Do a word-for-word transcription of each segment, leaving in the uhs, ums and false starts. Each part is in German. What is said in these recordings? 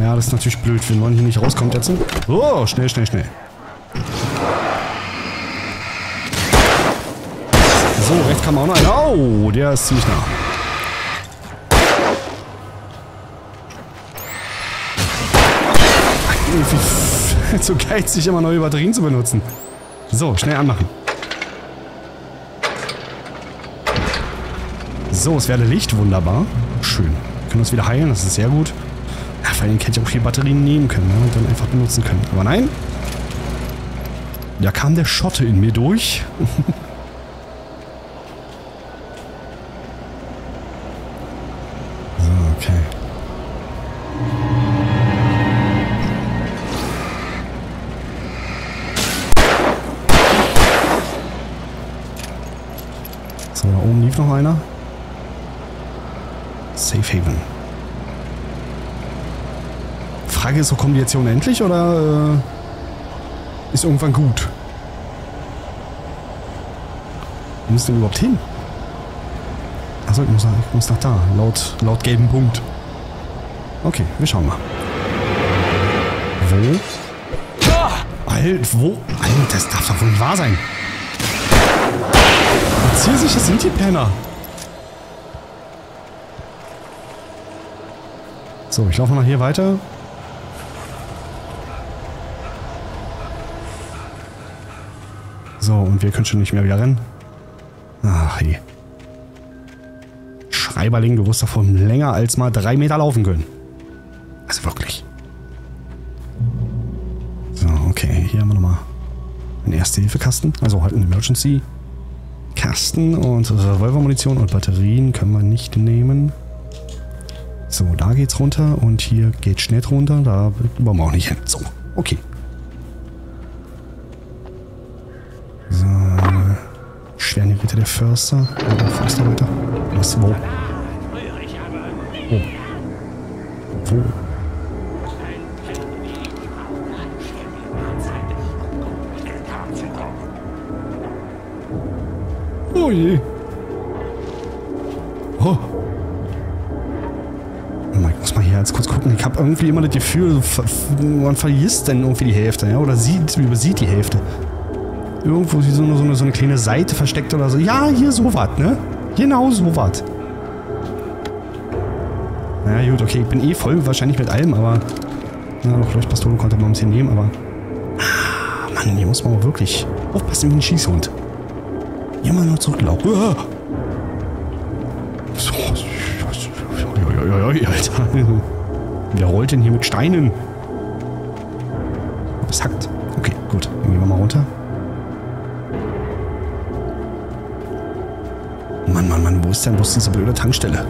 Ja, das ist natürlich blöd, wenn man hier nicht rauskommt jetzt. Oh, schnell, schnell, schnell. So, rechts kam auch noch einer. Oh, der ist ziemlich nah. Irgendwie zu geizig, immer neue Batterien zu benutzen. So, schnell anmachen. So, es werde Licht. Wunderbar. Schön. Wir können uns wieder heilen, das ist sehr gut. Ja, vor allem hätte ich auch hier Batterien nehmen können, ne, und dann einfach benutzen können. Aber nein. Da kam der Schotte in mir durch. So, okay. So, da oben lief noch einer. Safe Haven. Frage ist, so kommen die jetzt hier unendlich oder äh, ist irgendwann gut? Wo muss denn überhaupt hin? Achso, ich muss, ich muss nach da. Laut, laut gelben Punkt. Okay, wir schauen mal. Wo? Alter, wo? Alter, das darf doch wohl nicht wahr sein. Erzähl sich, das sind die Penner. So, ich laufe mal hier weiter. So, und wir können schon nicht mehr wieder rennen. Ach je. Schreiberling, du wirst davon länger als mal drei Meter laufen können. Also wirklich. So, okay. Hier haben wir nochmal einen Erste-Hilfe-Kasten. Also halt einen Emergency-Kasten und Revolvermunition und Batterien können wir nicht nehmen. So, da geht's runter und hier geht schnell runter. Da wollen wir auch nicht hin. So, okay. So. Schweren Ritter der Förster. Oder Förster weiter. Was? Wo? Wo? Wo? Oh je. Oh. Ich muss mal hier jetzt kurz gucken. Ich habe irgendwie immer das Gefühl, man vergisst dann irgendwie die Hälfte, ja? Oder sieht, übersieht die Hälfte. Irgendwo ist so eine, so, eine, so eine kleine Seite versteckt oder so. Ja, hier sowas, ne? Genau sowas. Na ja, gut, okay, ich bin eh voll wahrscheinlich mit allem, aber... Na, noch Leuchtpistolen konnte man ein bisschen nehmen, aber... Ah, Mann, hier muss man auch wirklich aufpassen wie ein Schießhund. Hier mal nur zurücklaufen. Uh! So, Alter. Wer rollt denn hier mit Steinen? Das hackt. Okay, gut. Dann gehen wir mal runter. Mann, Mann, Mann, wo ist denn bloß diese blöde Tankstelle?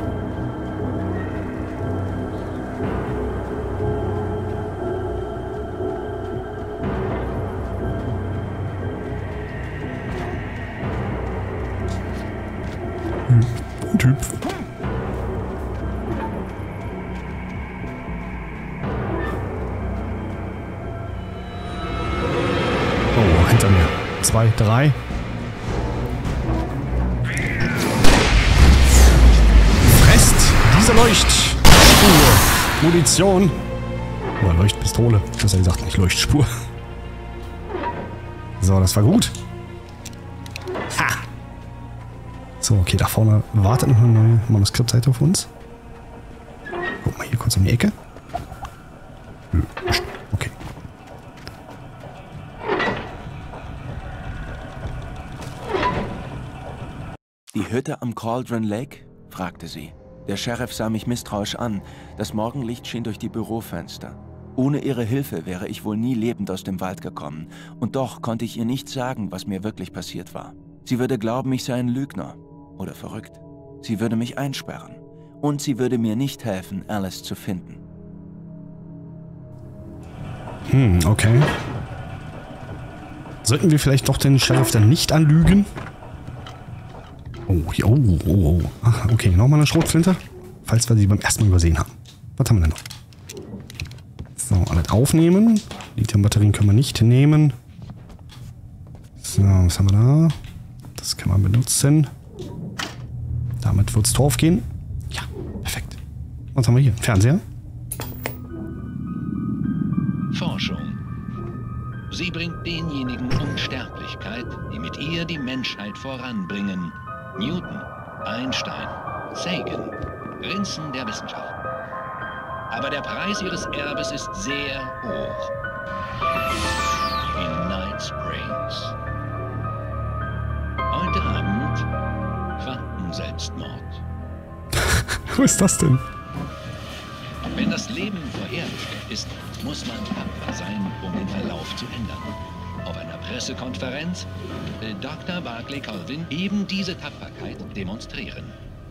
Hm, Typ. Oh, hinter mir. Zwei, drei. Diese Leuchtspur. Munition. Oder Leuchtpistole. Das hat er gesagt, nicht Leuchtspur. So, das war gut. Ha! So, okay, da vorne wartet noch eine neue Manuskriptseite auf uns. Guck mal hier kurz um die Ecke. Okay. Die Hütte am Cauldron Lake? Fragte sie. Der Sheriff sah mich misstrauisch an. Das Morgenlicht schien durch die Bürofenster. Ohne ihre Hilfe wäre ich wohl nie lebend aus dem Wald gekommen. Und doch konnte ich ihr nicht sagen, was mir wirklich passiert war. Sie würde glauben, ich sei ein Lügner. Oder verrückt. Sie würde mich einsperren. Und sie würde mir nicht helfen, Alice zu finden. Hm, okay. Sollten wir vielleicht doch den Sheriff dann nicht anlügen? Oh, oh, oh, oh. Ach, okay, nochmal eine Schrotflinte. Falls wir sie beim ersten Mal übersehen haben. Was haben wir denn noch? So, alles aufnehmen. Lithium-Batterien können wir nicht nehmen. So, was haben wir da? Das kann man benutzen. Damit wird es Tor aufgehen. Ja, perfekt. Was haben wir hier? Fernseher. Forschung. Sie bringt denjenigen Unsterblichkeit, die mit ihr die Menschheit voranbringen. Newton, Einstein, Sagan, Prinzen der Wissenschaft. Aber der Preis ihres Erbes ist sehr hoch. In Night Springs. Heute Abend Quantenselbstmord. Wo ist das denn? Wenn das Leben vorherbestimmt ist, muss man tapfer sein, um den Verlauf zu ändern. Auf einer Pressekonferenz will Doktor Barclay Colvin eben diese Tapferkeit demonstrieren.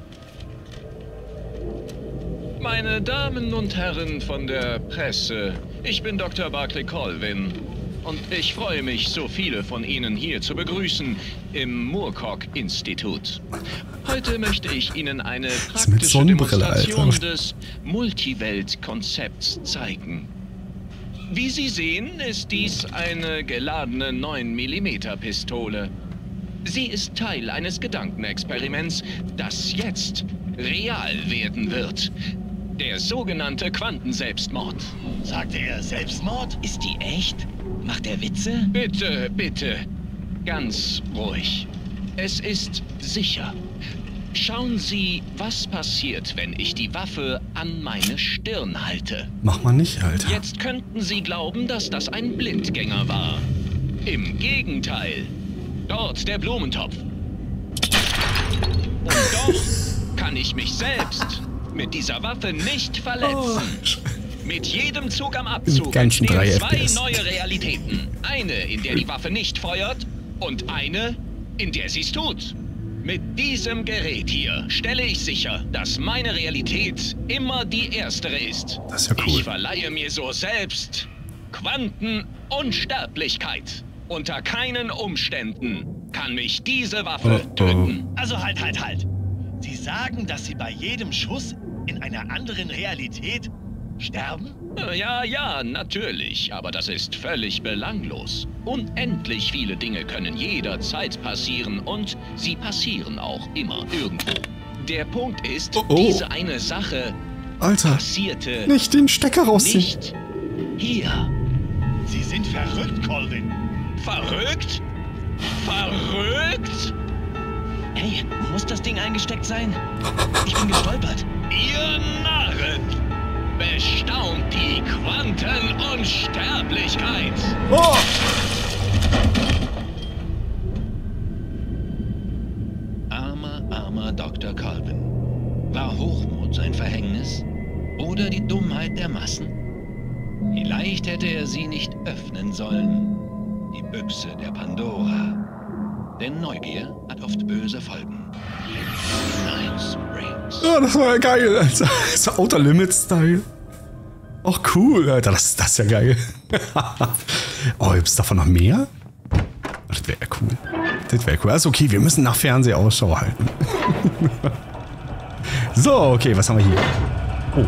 Meine Damen und Herren von der Presse, ich bin Doktor Barclay Colvin und ich freue mich, so viele von Ihnen hier zu begrüßen im Moorcock-Institut. Heute möchte ich Ihnen eine praktische Demonstration des Multiwelt-Konzepts zeigen. Wie Sie sehen, ist dies eine geladene neun Millimeter Pistole. Sie ist Teil eines Gedankenexperiments, das jetzt real werden wird. Der sogenannte Quantenselbstmord. Sagte er Selbstmord? Ist die echt? Macht er Witze? Bitte, bitte. Ganz ruhig. Es ist sicher. Schauen Sie, was passiert, wenn ich die Waffe an meine Stirn halte. Mach mal nicht, Alter. Jetzt könnten Sie glauben, dass das ein Blindgänger war. Im Gegenteil. Dort der Blumentopf. Und doch kann ich mich selbst mit dieser Waffe nicht verletzen. Oh. Mit jedem Zug am Abzug entstehen zwei neue Realitäten. Eine, in der die Waffe nicht feuert und eine, in der sie es tut. Mit diesem Gerät hier stelle ich sicher, dass meine Realität immer die erstere ist. Das ist ja cool. Ich verleihe mir so selbst Quantenunsterblichkeit. Unter keinen Umständen kann mich diese Waffe oh, oh. töten. Also halt, halt, halt. Sie sagen, dass Sie bei jedem Schuss in einer anderen Realität sterben? Ja, ja, natürlich, aber das ist völlig belanglos. Unendlich viele Dinge können jederzeit passieren und sie passieren auch immer irgendwo. Der Punkt ist, oh, oh. diese eine Sache Alter, passierte nicht den Stecker rausziehen. nicht hier. Sie sind verrückt, Colvin. Verrückt? Verrückt? Hey, muss das Ding eingesteckt sein? Ich bin gestolpert. Ihr Narren! Bestaunt die Quantenunsterblichkeit! Oh! Armer, armer Doktor Colvin. War Hochmut sein Verhängnis? Oder die Dummheit der Massen? Vielleicht hätte er sie nicht öffnen sollen. Die Büchse der Pandora. Denn Neugier hat oft böse Folgen. Night Springs. Ja, das war ja geil, Alter. Das war Outer Limits Style. Ach cool, Alter. Das, das ist ja geil. Oh, gibt's davon noch mehr? Das wäre ja cool. Das wäre cool. Also okay, wir müssen nach Fernseh Ausschau halten. So, okay, was haben wir hier? Oh.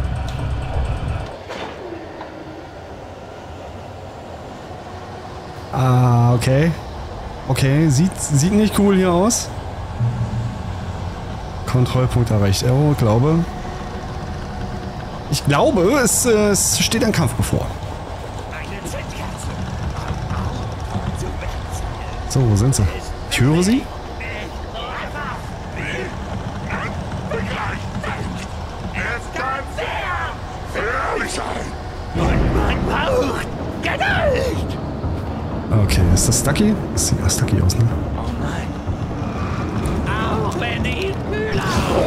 Ah, okay. Okay, sieht, sieht nicht cool hier aus. Kontrollpunkt erreicht. Oh, ich glaube. Ich glaube, es, es steht ein Kampf bevor. So, wo sind sie? Ich höre sie. Okay, ist das Stucky? Das sieht nach Stucky aus, ne? Oh nein. Auch wenn ich Müller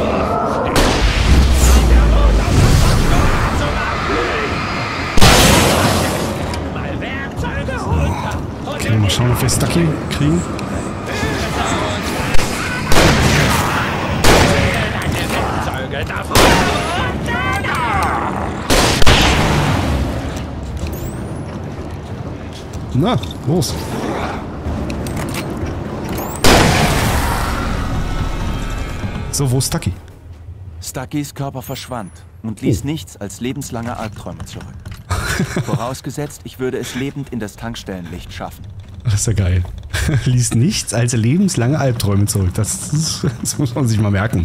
mal Werkzeuge runter. Okay, mal schauen, ob wir Stucky kriegen. Deine Werkzeuge davon. Na, los. So, wo ist Stucky? Stuckys Körper verschwand und ließ Oh. nichts als lebenslange Albträume zurück. Vorausgesetzt, ich würde es lebend in das Tankstellenlicht schaffen. Das ist ja geil. Ließ nichts als lebenslange Albträume zurück. Das, das, das muss man sich mal merken.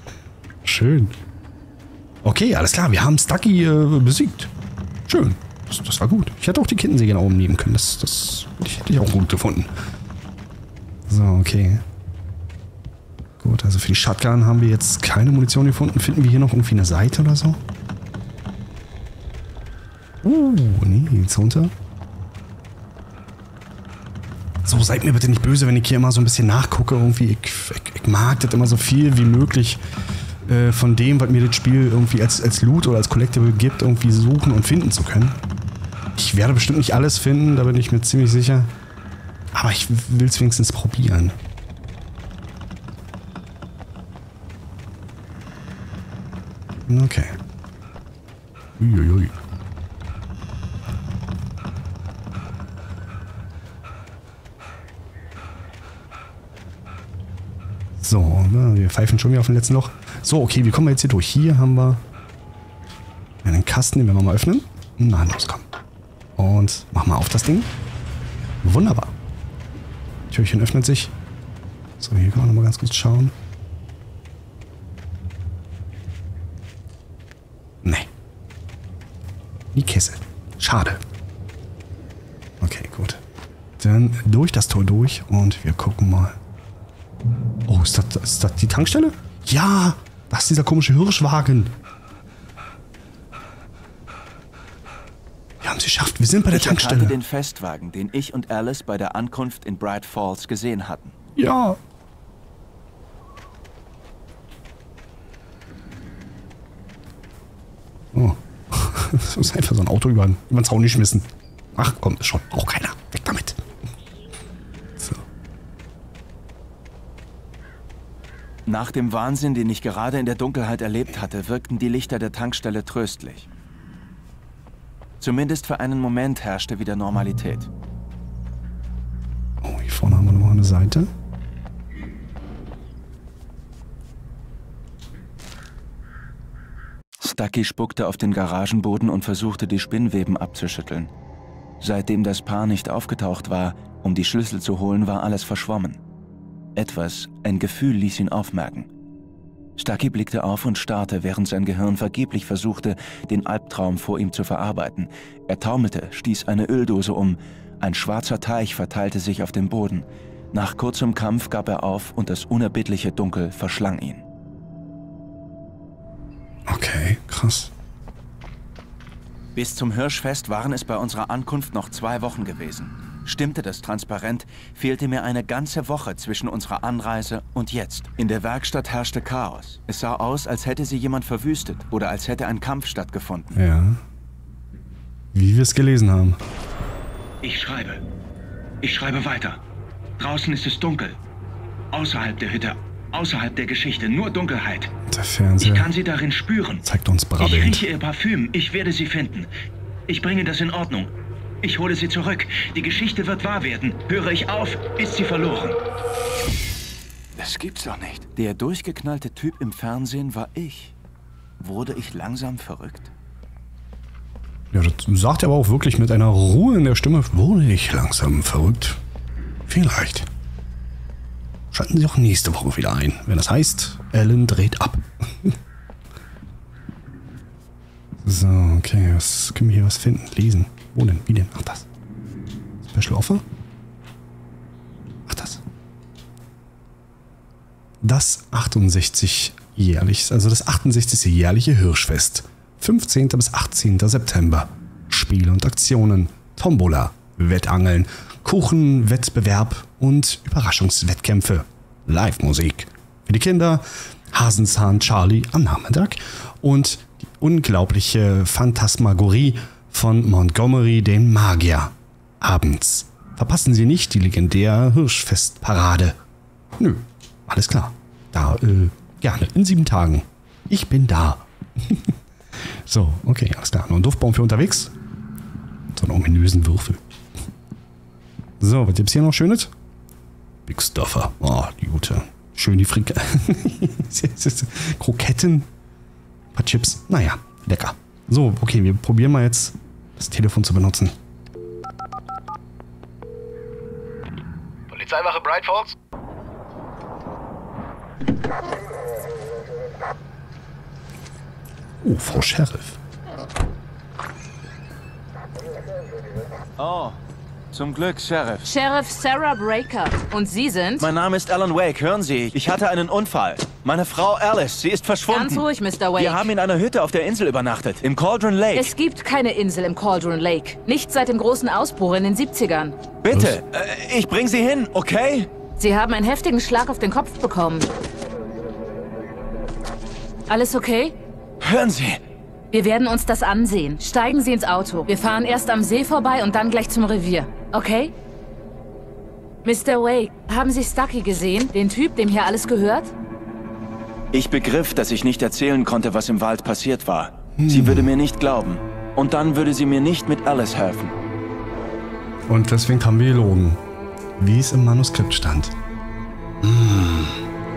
Schön. Okay, alles klar. Wir haben Stucky äh, besiegt. Schön. das, das war gut. Ich hätte auch die Kettensäge nach oben nehmen können. Das, das hätte ich auch gut gefunden. So, okay. Gut, also für die Shotgun haben wir jetzt keine Munition gefunden. Finden wir hier noch irgendwie eine Seite oder so? Uh, nee, jetzt runter. So, seid mir bitte nicht böse, wenn ich hier immer so ein bisschen nachgucke. Irgendwie, ich, ich, ich mag das immer so viel wie möglich äh, von dem, was mir das Spiel irgendwie als, als Loot oder als Collectible gibt, irgendwie suchen und finden zu können. Ich werde bestimmt nicht alles finden, da bin ich mir ziemlich sicher. Aber ich will es wenigstens probieren. Okay. Uiuiui. So, ne, wir pfeifen schon wieder auf den letzten Loch. So, okay, wie kommen wir jetzt hier durch? Hier haben wir einen Kasten, den werden wir mal öffnen. Na, los, komm. Und mach mal auf das Ding. Wunderbar. Türchen öffnet sich. So, hier kann man nochmal ganz kurz schauen. Nee. Die Kiste. Schade. Okay, gut. Dann durch das Tor durch und wir gucken mal. Oh, ist das, ist das die Tankstelle? Ja, das ist dieser komische Hirschwagen. Wir haben es geschafft. Wir sind bei der Ich Tankstelle. erkannte den Festwagen, den ich und Alice bei der Ankunft in Bright Falls gesehen hatten. Ja. Oh. Das ist einfach so ein Auto über, über den Zaun geschmissen. Ach komm, ist schon. Braucht keiner. Weg damit. So. Nach dem Wahnsinn, den ich gerade in der Dunkelheit erlebt hatte, wirkten die Lichter der Tankstelle tröstlich. Zumindest für einen Moment herrschte wieder Normalität. Oh, hier vorne haben wir noch eine Seite. Stucky spuckte auf den Garagenboden und versuchte, die Spinnweben abzuschütteln. Seitdem das Paar nicht aufgetaucht war, um die Schlüssel zu holen, war alles verschwommen. Etwas, ein Gefühl ließ ihn aufmerken. Stucky blickte auf und starrte, während sein Gehirn vergeblich versuchte, den Albtraum vor ihm zu verarbeiten. Er taumelte, stieß eine Öldose um. Ein schwarzer Teich verteilte sich auf dem Boden. Nach kurzem Kampf gab er auf und das unerbittliche Dunkel verschlang ihn. Okay, krass. Bis zum Hirschfest waren es bei unserer Ankunft noch zwei Wochen gewesen. Stimmte das transparent, fehlte mir eine ganze Woche zwischen unserer Anreise und jetzt. In der Werkstatt herrschte Chaos. Es sah aus, als hätte sie jemand verwüstet oder als hätte ein Kampf stattgefunden. Ja. Wie wir es gelesen haben. Ich schreibe. Ich schreibe weiter. Draußen ist es dunkel. Außerhalb der Hütte. Außerhalb der Geschichte. Nur Dunkelheit. Der Fernseher. Ich kann sie darin spüren. Zeigt uns Ich brabbelnd. rieche ihr Parfüm. Ich werde sie finden. Ich bringe das in Ordnung. Ich hole sie zurück. Die Geschichte wird wahr werden. Höre ich auf, ist sie verloren. Das gibt's doch nicht. Der durchgeknallte Typ im Fernsehen war ich. Wurde ich langsam verrückt? Ja, das sagt er aber auch wirklich mit einer Ruhe in der Stimme. Wurde ich langsam verrückt? Vielleicht. Schalten Sie auch nächste Woche wieder ein, wenn das heißt, Alan dreht ab. So, okay, was können wir hier was finden? Lesen. Wo denn? Wie denn? Ach, das. Special Offer? Ach, das. Das achtundsechzig jährlich, also das achtundsechzigste jährliche Hirschfest. fünfzehnten bis achtzehnten September. Spiele und Aktionen, Tombola, Wettangeln, Kuchenwettbewerb und Überraschungswettkämpfe. Live-Musik. Für die Kinder Hasenzahn Charlie am Nachmittag und die unglaubliche Phantasmagorie von Montgomery den Magier abends. Verpassen Sie nicht die legendäre Hirschfestparade. Nö, alles klar. Da, äh, gerne, in sieben Tagen. Ich bin da. So, okay, alles klar. Noch ein Duftbaum für unterwegs. So einen ominösen Würfel. So, was gibt's hier noch Schönes? Big Stuffer. Oh, die gute. Schön die Frika. Kroketten. Ein paar Chips. Naja, lecker. So, okay, wir probieren mal jetzt das Telefon zu benutzen. Polizeiwache Bright Falls? Oh, Frau Sheriff. Oh, zum Glück, Sheriff. Sheriff Sarah Breaker. Und Sie sind? Mein Name ist Alan Wake, hören Sie. Ich hatte einen Unfall. Meine Frau Alice, sie ist verschwunden. Ganz ruhig, Mister Wake. Wir haben in einer Hütte auf der Insel übernachtet, im Cauldron Lake. Es gibt keine Insel im Cauldron Lake. Nicht seit dem großen Ausbruch in den siebzigern. Bitte, äh, ich bring Sie hin, okay? Sie haben einen heftigen Schlag auf den Kopf bekommen. Alles okay? Hören Sie. Wir werden uns das ansehen. Steigen Sie ins Auto. Wir fahren erst am See vorbei und dann gleich zum Revier. Okay? Mister Wake, haben Sie Stucky gesehen? Den Typ, dem hier alles gehört? Ich begriff, dass ich nicht erzählen konnte, was im Wald passiert war. Hm. Sie würde mir nicht glauben. Und dann würde sie mir nicht mit Alice helfen. Und deswegen haben wir gelogen. Wie es im Manuskript stand. Hm.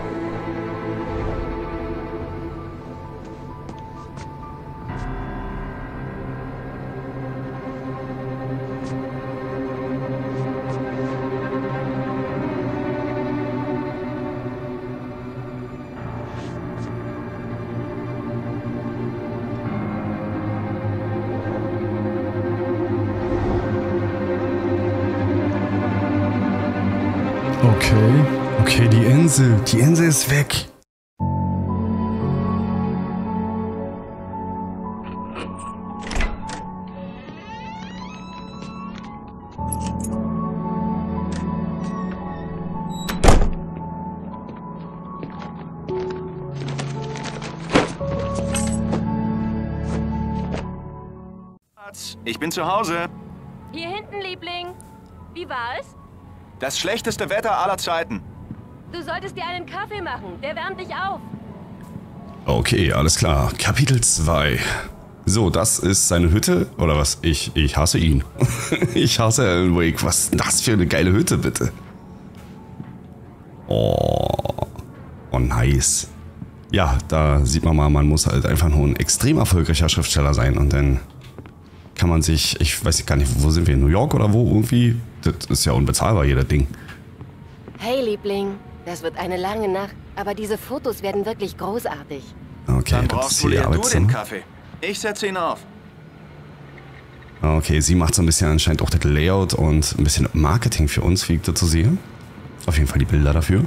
Okay, okay, die Insel, die Insel ist weg. Ich bin zu Hause. Hier hinten, Liebling. Wie war es? Das schlechteste Wetter aller Zeiten. Du solltest dir einen Kaffee machen. Der wärmt dich auf. Okay, alles klar. Kapitel zwei. So, das ist seine Hütte. Oder was? Ich, ich hasse ihn. Ich hasse Alan Wake. Was ist denn das für eine geile Hütte, bitte? Oh. Oh, nice. Ja, da sieht man mal, man muss halt einfach nur ein extrem erfolgreicher Schriftsteller sein. Und dann kann man sich, ich weiß gar nicht, wo sind wir? In New York oder wo irgendwie? Das ist ja unbezahlbar, jeder Ding. Hey, Liebling. Das wird eine lange Nacht. Aber diese Fotos werden wirklich großartig. Okay, Dann das brauchst ist wohl hier eher du den Arbeitszimmer. Kaffee. Ich setze ihn auf. Okay, sie macht so ein bisschen anscheinend auch das Layout und ein bisschen Marketing für uns, wie ich das so sehe. Auf jeden Fall die Bilder dafür.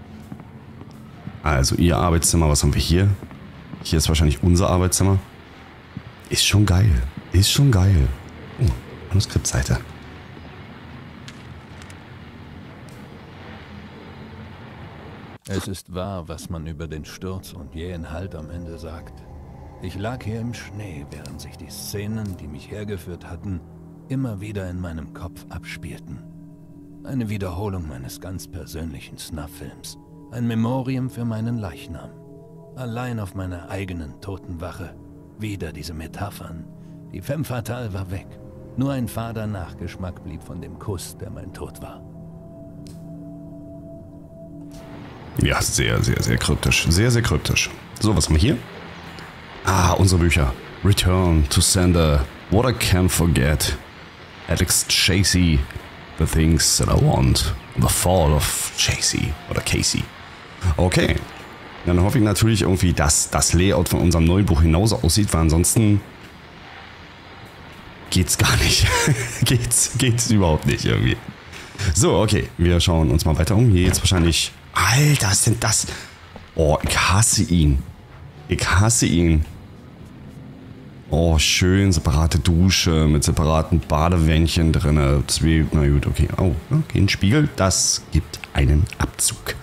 Also ihr Arbeitszimmer, was haben wir hier? Hier ist wahrscheinlich unser Arbeitszimmer. Ist schon geil. Ist schon geil. Oh, Manuskriptseite. Es ist wahr, was man über den Sturz und jähen Halt am Ende sagt. Ich lag hier im Schnee, während sich die Szenen, die mich hergeführt hatten, immer wieder in meinem Kopf abspielten. Eine Wiederholung meines ganz persönlichen Snuff-Films. Ein Memorium für meinen Leichnam. Allein auf meiner eigenen Totenwache. Wieder diese Metaphern. Die Femme Fatale war weg. Nur ein fader Nachgeschmack blieb von dem Kuss, der mein Tod war. Ja, sehr, sehr, sehr kryptisch. Sehr, sehr kryptisch. So, was haben wir hier? Ah, unsere Bücher. Return to Sender. What I Can't Forget. Alex Chasey. The Things That I Want. The Fall of Chasey. Oder Casey. Okay. Dann hoffe ich natürlich irgendwie, dass das Layout von unserem neuen Buch genauso aussieht, weil ansonsten geht's gar nicht. geht's, geht's überhaupt nicht irgendwie. So, okay. Wir schauen uns mal weiter um. Hier jetzt wahrscheinlich... Alter, was sind das? Oh, ich hasse ihn. Ich hasse ihn. Oh, schön separate Dusche mit separaten Badewändchen drin. Zwei, na gut, okay. Oh, okay, ein Spiegel. Das gibt einen Abzug.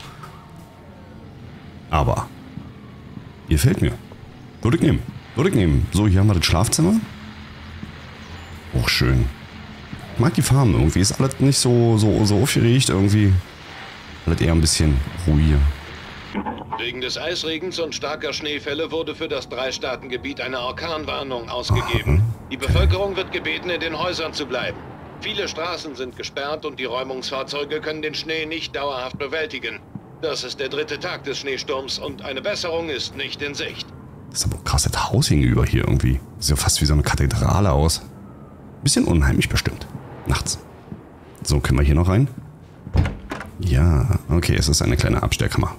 Aber ihr fehlt mir. Würde ich nehmen. Würde ich nehmen. So, hier haben wir das Schlafzimmer. Oh, schön. Ich mag die Farben irgendwie. Ist alles nicht so, so, so aufgeregt irgendwie. Alles eher ein bisschen ruhiger. Wegen des Eisregens und starker Schneefälle wurde für das Drei-Staaten-Gebiet eine Orkanwarnung ausgegeben. Aha. Die Bevölkerung wird gebeten, in den Häusern zu bleiben. Viele Straßen sind gesperrt und die Räumungsfahrzeuge können den Schnee nicht dauerhaft bewältigen. Das ist der dritte Tag des Schneesturms und eine Besserung ist nicht in Sicht. Das ist aber krass, das Haus gegenüber hier irgendwie. Sieht ja fast wie so eine Kathedrale aus. Bisschen unheimlich bestimmt. Nachts. So, können wir hier noch rein? Ja, okay, es ist eine kleine Abstellkammer.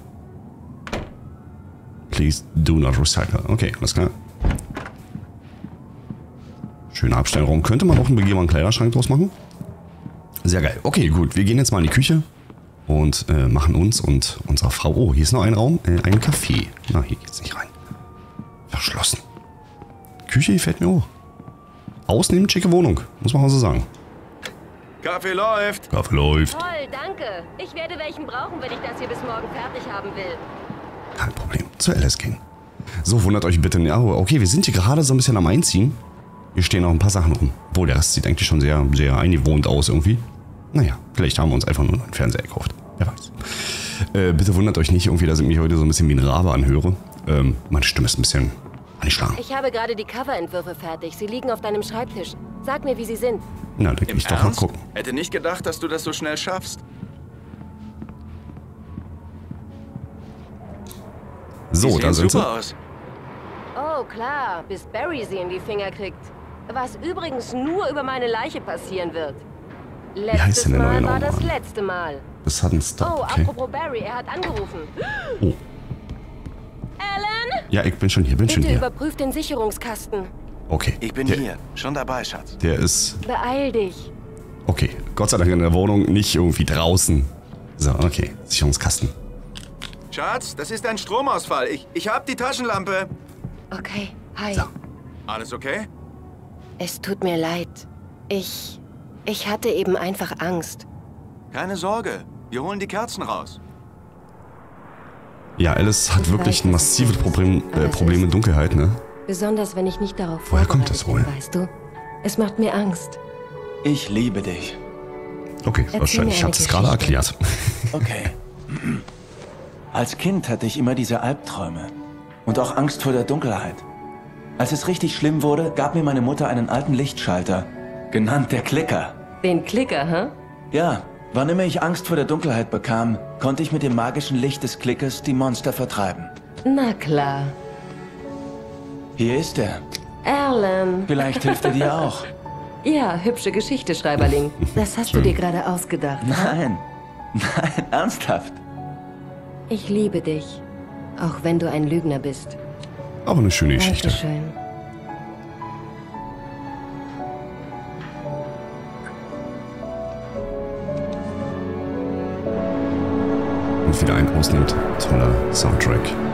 Please do not recycle. Okay, alles klar. Schöner Abstellraum. Könnte man auch einen begehbaren Kleiderschrank draus machen. Sehr geil. Okay, gut. Wir gehen jetzt mal in die Küche und äh, machen uns und unserer Frau... Oh, hier ist noch ein Raum. Äh, ein Café. Na, hier geht's nicht rein. Verschlossen. Küche gefällt mir auch. Ausnehmend schicke Wohnung. Muss man auch so sagen. Kaffee läuft. Kaffee läuft. Toll, danke. Ich werde welchen brauchen, wenn ich das hier bis morgen fertig haben will. Kein Problem. Zu Alice gehen. So, wundert euch bitte. Ja, okay, wir sind hier gerade so ein bisschen am Einziehen. Hier stehen noch ein paar Sachen rum. Obwohl, der Rest sieht eigentlich schon sehr, sehr eingewohnt aus irgendwie. Naja, vielleicht haben wir uns einfach nur einen Fernseher gekauft. Wer weiß. Äh, bitte wundert euch nicht irgendwie, dass ich mich heute so ein bisschen wie ein Rabe anhöre. Ähm, meine Stimme ist ein bisschen angeschlagen. Ich habe gerade die Coverentwürfe fertig. Sie liegen auf deinem Schreibtisch. Sag mir, wie sie sind. Na, da geh ich doch mal gucken. Hätte nicht gedacht, dass du das so schnell schaffst. So, da sind sie. Aus. Oh, klar, bis Barry sie in die Finger kriegt. Was übrigens nur über meine Leiche passieren wird. Wie heißt Letztes denn der neue Mal war Name? das letzte Mal. Das hat ein Stop. Oh, Okay. apropos Barry, er hat angerufen. Oh. Alan? Ja, ich bin schon hier, bin schon Bitte hier. überprüf den Sicherungskasten. Okay. Ich bin der, hier. Schon dabei, Schatz. Der ist... Beeil dich. Okay. Gott sei Dank in der Wohnung, nicht irgendwie draußen. So, okay. Sicherungskasten. Schatz, das ist ein Stromausfall. Ich, ich hab die Taschenlampe. Okay, hi. So. Alles okay? Es tut mir leid. Ich... Ich hatte eben einfach Angst. Keine Sorge. Wir holen die Kerzen raus. Ja, Alice hat Ich wirklich weiß, ein dass es massives nicht Problem, ist, aber äh, es Problem ist- mit Dunkelheit, ne? Besonders, wenn ich nicht darauf Woher kommt vorbereitet das wohl? bin, weißt du? Es macht mir Angst. Ich liebe dich. Okay, Erzähl wahrscheinlich. mir Ich eine hab's es gerade Geschichte. erklärt. Okay. Als Kind hatte ich immer diese Albträume. Und auch Angst vor der Dunkelheit. Als es richtig schlimm wurde, gab mir meine Mutter einen alten Lichtschalter. Genannt der Klicker. Den Klicker, hä? Ja, wann immer ich Angst vor der Dunkelheit bekam, konnte ich mit dem magischen Licht des Klickers die Monster vertreiben. Na klar. Hier ist er. Alan. Vielleicht hilft er dir auch. Ja, hübsche Geschichte, Schreiberling. Das hast du dir gerade ausgedacht. Nein. Nein, ernsthaft. Ich liebe dich. Auch wenn du ein Lügner bist. Aber eine schöne Geschichte. Dankeschön. Und wieder ein ausnimmt. Toller Soundtrack.